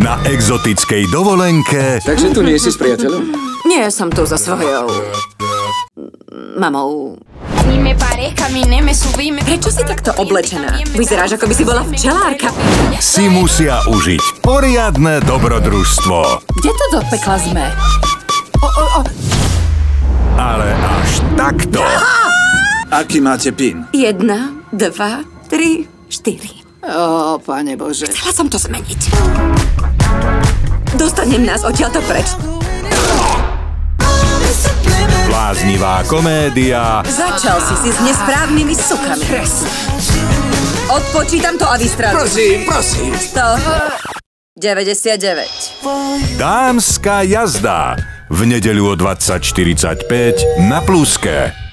Na exotickej dovolenke. Takže tu nie si s priateľom? Nie, som tu so svojou... mamou. Prečo si takto oblečená? Vyzeráš, ako by si bola včelárka. Si musia užiť poriadne dobrodružstvo. Kde to do pekla sme? Ale až takto. Aký máte PIN? 1, 2, 3, 4. Ó, Pane Bože. Chcela som to zmeniť. Dostanem nás odtiaľto preč. Bláznivá komédia. Začal si s nesprávnymi sukami. Odpočítam to a vystrelím. Prosím. 199. Dámska jazda. V nedeľu o 20:45 na Pluske.